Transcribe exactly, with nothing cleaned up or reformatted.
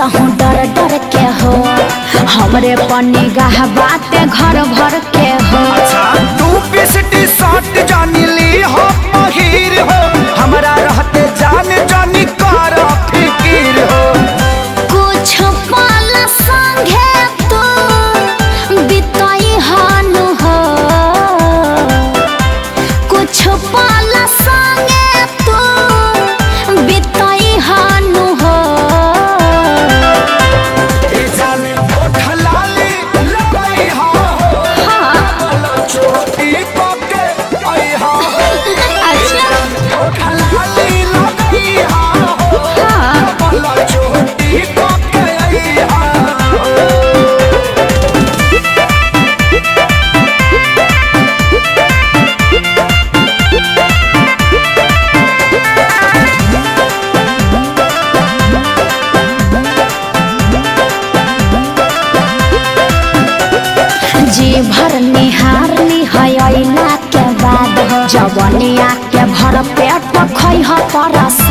हूँ डर डर के हो, हमरे पन्नी गाह बाते घर भर के हो। अच्छा तू पिसटी शॉट जानी ली हो महिर हो, हमरा रहते जान जानी कर फिकीर हो। कुछ पल संगे तू बिताई हानु हो, कुछ पल संगे तू बिताई हानु हो। ए जाने ओठ लाली लगाई हा हो, हाँ छोटी पके आई हा हो। अच्छा ओठ लाली लगाई हा हो, हाँ छोटी पके आई हा हो। जी भर निहार निहयला के बाद जवनिया के भर पेट खै ह परस